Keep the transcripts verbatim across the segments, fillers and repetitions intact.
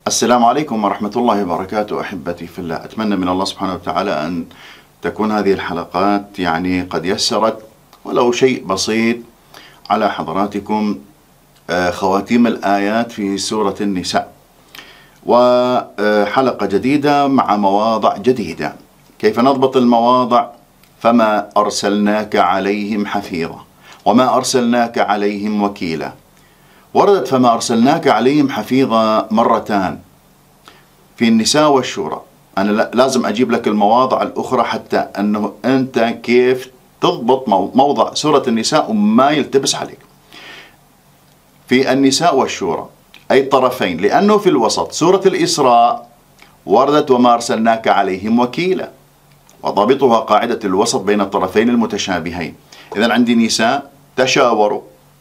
السلام عليكم ورحمة الله وبركاته. أحبتي في الله، أتمنى من الله سبحانه وتعالى أن تكون هذه الحلقات يعني قد يسرت ولو شيء بسيط على حضراتكم خواتيم الآيات في سورة النساء، وحلقة جديدة مع مواضع جديدة. كيف نضبط المواضع؟ فما أرسلناك عليهم حفيظا وما أرسلناك عليهم وكيلا. وردت فما أرسلناك عليهم حفيظا مرتان في النساء والشورى. أنا لازم أجيب لك المواضع الأخرى حتى أنه أنت كيف تضبط موضع سورة النساء وما يلتبس عليك. في النساء والشورى أي طرفين، لأنه في الوسط سورة الإسراء وردت وما أرسلناك عليهم وكيلا، وضابطها قاعدة الوسط بين الطرفين المتشابهين. إذن عندي نساء تشاوروا،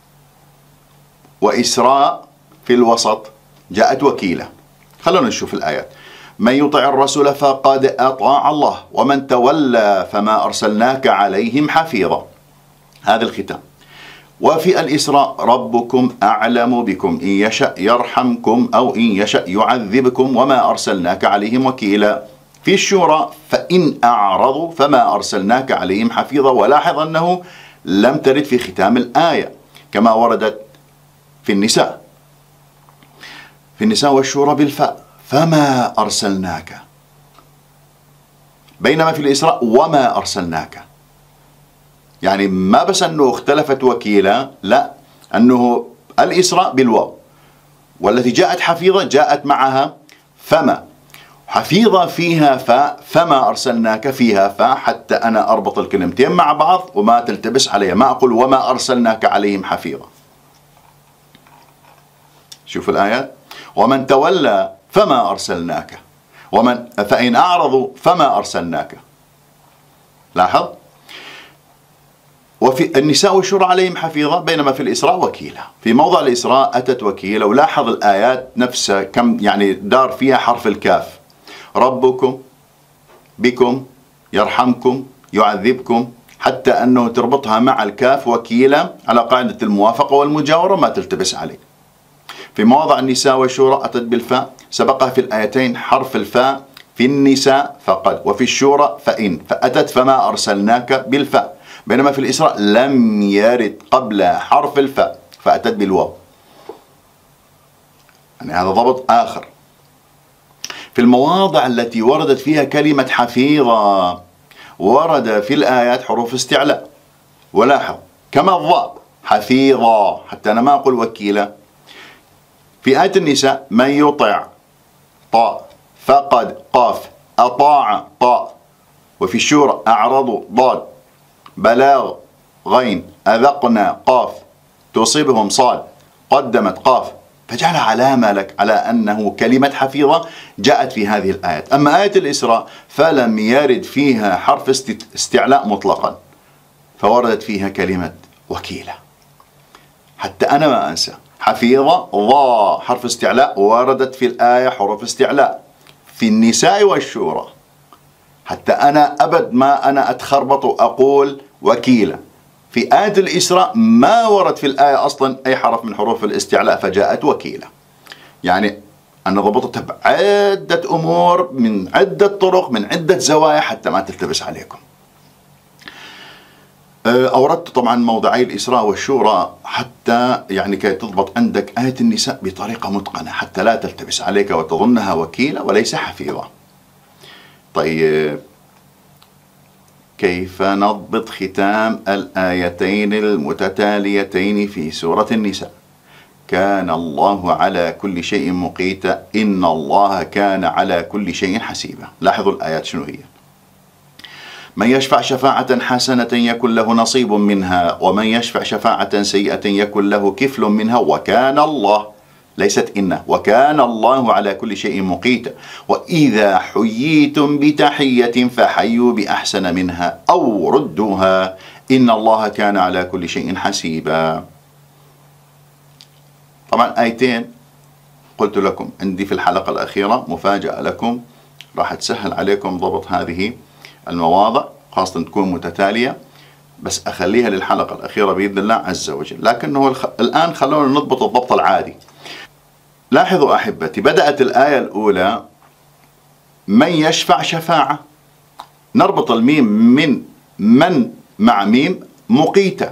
وإسراء في الوسط جاءت وكيلة. خلونا نشوف الآيات. من يطع الرسول فقد أطاع الله ومن تولى فما أرسلناك عليهم حفيظا. هذا الختام. وفي الإسراء ربكم أعلم بكم إن يشأ يرحمكم أو إن يشأ يعذبكم وما أرسلناك عليهم وكيلا. في الشورى فإن أعرضوا فما أرسلناك عليهم حفيظا. ولاحظ أنه لم ترد في ختام الآية كما وردت في النساء. في النساء والشورى بالفاء فما أرسلناك، بينما في الإسراء وما أرسلناك. يعني ما بس أنه اختلفت وكيلة، لا، أنه الإسراء بالواو، والتي جاءت حفيظة جاءت معها فما. حفيظة فيها فاء، فما أرسلناك فيها فاء، حتى أنا أربط الكلمتين مع بعض وما تلتبس عليها. ما أقول وما أرسلناك عليهم حفيظة. شوفوا الآيات. ومن تولى فما أرسلناك ومن فإن أعرضوا فما أرسلناك. لاحظ. وفي النساء والشورى عليهم حفيظة، بينما في الإسراء وكيلة. في موضع الإسراء أتت وكيلة. ولاحظ الآيات نفسها كم يعني دار فيها حرف الكاف. ربكم، بكم، يرحمكم، يعذبكم، حتى أنه تربطها مع الكاف وكيلة على قاعدة الموافقة والمجاورة ما تلتبس عليك. في مواضع النساء والشورى أتت بالفاء، سبقها في الآيتين حرف الفاء. في النساء فقد، وفي الشورى فإن، فأتت فما أرسلناك بالفاء. بينما في الإسراء لم يرد قبل حرف الفاء فأتت بالواو. يعني هذا ضبط آخر. في المواضع التي وردت فيها كلمة حفيظة ورد في الآيات حروف استعلاء. ولاحظ كما الضاء حفيظة، حتى أنا ما أقول وكيلة. في آية النساء من يطع طاء، فقد قاف، أطاع طاء. وفي الشورى أعرضوا ضاد، بلاغ غين، أذقنا قاف، تصيبهم صاد، قدمت قاف. فجعل علامة لك على أنه كلمة حفيظة جاءت في هذه الآيات. أما آية الإسراء فلم يرد فيها حرف استعلاء مطلقا، فوردت فيها كلمة وكيلة. حتى أنا ما أنسى حفيظة ضاء حرف استعلاء، وردت في الآية حروف استعلاء في النساء والشورى. حتى أنا أبد ما أنا أتخربط وأقول وكيلة. في آية الإسراء ما ورد في الآية أصلا أي حرف من حروف الاستعلاء فجاءت وكيلة. يعني أنا ضبطتها بعدة أمور من عدة طرق من عدة زوايا حتى ما تلتبس عليكم. أوردت طبعا موضعي الإسراء والشورى حتى يعني كي تضبط عندك آية النساء بطريقة متقنة حتى لا تلتبس عليك وتظنها وكيلة وليس حفيظة. طيب، كيف نضبط ختام الآيتين المتتاليتين في سورة النساء؟ كان الله على كل شيء مقيتا إن الله كان على كل شيء حسيبا. لاحظوا الآيات شنو هي. من يشفع شفاعة حسنة يكن له نصيب منها ومن يشفع شفاعة سيئة يكن له كفل منها وكان الله، ليست إن، وكان الله على كل شيء مقيتا. وإذا حييتم بتحية فحيوا بأحسن منها أو ردوها إن الله كان على كل شيء حسيبا. طبعا آيتين قلت لكم عندي في الحلقة الأخيرة مفاجأة لكم راح تسهل عليكم ضبط هذه المواضع، خاصة تكون متتالية، بس أخليها للحلقة الأخيرة بإذن الله عز وجل. لكنه الخ... الآن خلونا نضبط الضبط العادي. لاحظوا أحبتي، بدأت الآية الأولى من يشفع شفاعة، نربط الميم من من مع ميم مقيتة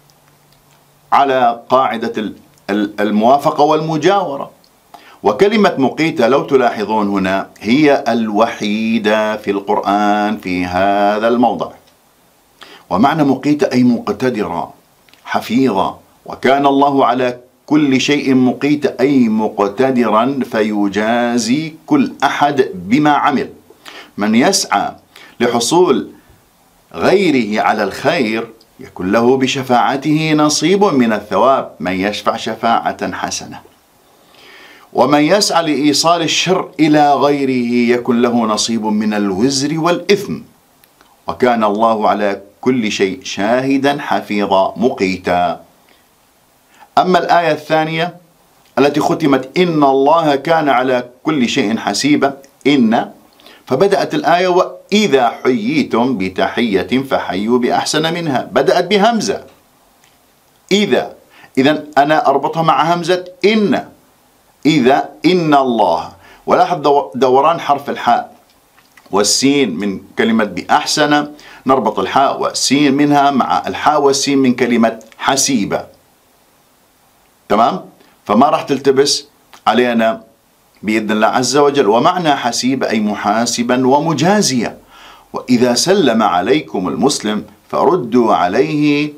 على قاعدة الموافقة والمجاورة. وكلمة مقيتة لو تلاحظون هنا هي الوحيدة في القرآن في هذا الموضع. ومعنى مقيتة أي مقتدرة حفيظة، وكان الله على كل شيء مقيتة أي مقتدرا فيجازي كل أحد بما عمل. من يسعى لحصول غيره على الخير يكون له بشفاعته نصيب من الثواب، من يشفع شفاعة حسنة. ومن يسعى لإيصال الشر إلى غيره يكون له نصيب من الوزر والإثم، وكان الله على كل شيء شاهدا حفيظا مقيتا. أما الآية الثانية التي ختمت إن الله كان على كل شيء حسيبا، إن، فبدأت الآية وإذا حييتم بتحية فحيوا بأحسن منها، بدأت بهمزة إذا، إذن أنا أربطها مع همزة إن، إذا إن الله. ولاحظ دوران حرف الحاء والسين من كلمة بأحسن، نربط الحاء والسين منها مع الحاء والسين من كلمة حسيبة، تمام؟ فما راح تلتبس علينا بإذن الله عز وجل. ومعنى حسيب أي محاسبا ومجازيا. وإذا سلم عليكم المسلم فردوا عليه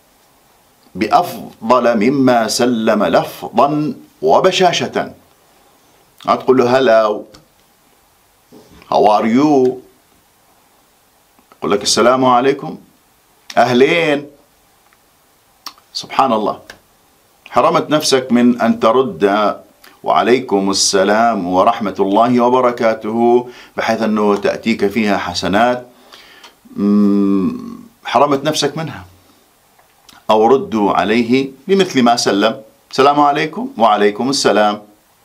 بأفضل مما سلم لفظا وبشاشة. هتقول له هلا how are you، يقول لك السلام عليكم، أهلين. سبحان الله، حرمت نفسك من أن ترد وعليكم السلام ورحمة الله وبركاته بحيث أنه تأتيك فيها حسنات، حرمت نفسك منها. أو ردوا عليه بمثل ما سلم، السلام عليكم وعليكم السلام،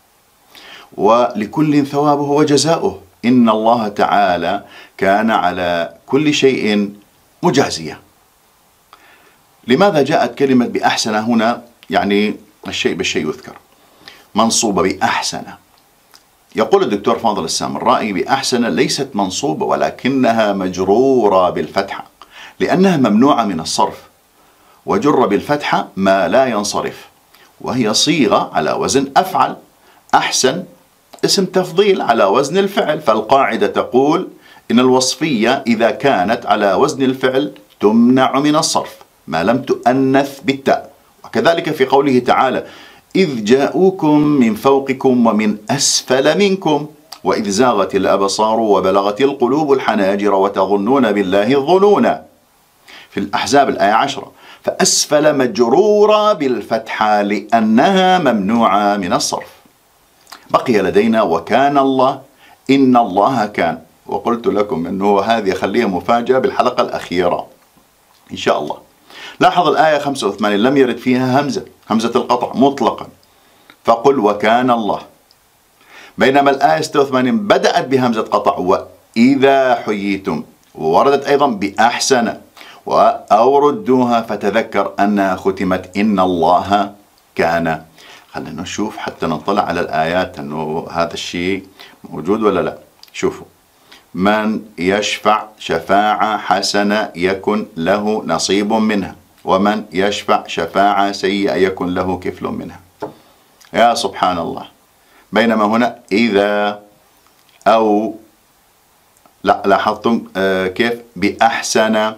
ولكل ثوابه وجزاؤه، إن الله تعالى كان على كل شيء مجازيا. لماذا جاءت كلمة بأحسن هنا؟ يعني الشيء بالشيء يذكر، منصوبة بأحسن. يقول الدكتور فاضل السامرائي بأحسن ليست منصوبة ولكنها مجرورة بالفتحة لأنها ممنوعة من الصرف، وجر بالفتحة ما لا ينصرف، وهي صيغة على وزن أفعل. أحسن اسم تفضيل على وزن الفعل، فالقاعدة تقول إن الوصفية إذا كانت على وزن الفعل تمنع من الصرف ما لم تؤنث بالتاء. وكذلك في قوله تعالى إذ جاءوكم من فوقكم ومن أسفل منكم وإذ زاغت الأبصار وبلغت القلوب الحناجر وتظنون بالله الظنونا، في الأحزاب الآية عشرة. فأسفل مجرورة بالفتحة لأنها ممنوعة من الصرف. بقي لدينا وكان الله، إن الله كان، وقلت لكم أنه هذه خليها مفاجأة بالحلقة الأخيرة إن شاء الله. لاحظ الآية خمسة وثمانين لم يرد فيها همزة، همزة القطع مطلقا، فقل وكان الله. بينما الآية ستة وثمانين بدأت بهمزة قطع وإذا حييتم، ووردت أيضا بأحسن أو ردوها، فتذكر أنها ختمت إن الله كان. خلينا نشوف حتى نطلع على الآيات أنه هذا الشيء موجود ولا لا. شوفوا، من يشفع شفاعة حسنة يكن له نصيب منها، ومن يشفع شفاعة سيئة يكن له كفل منها. يا سبحان الله. بينما هنا إذا أو لا، لاحظتم كيف بأحسن،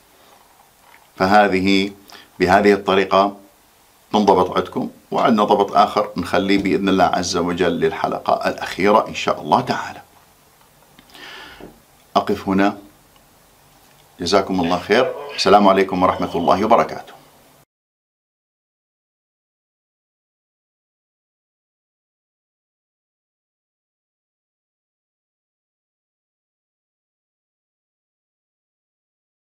فهذه بهذه الطريقة تنضبط عندكم. وعندنا ضبط آخر نخليه بإذن الله عز وجل للحلقة الأخيرة إن شاء الله تعالى. أقف هنا، جزاكم الله خير، السلام عليكم ورحمة الله وبركاته.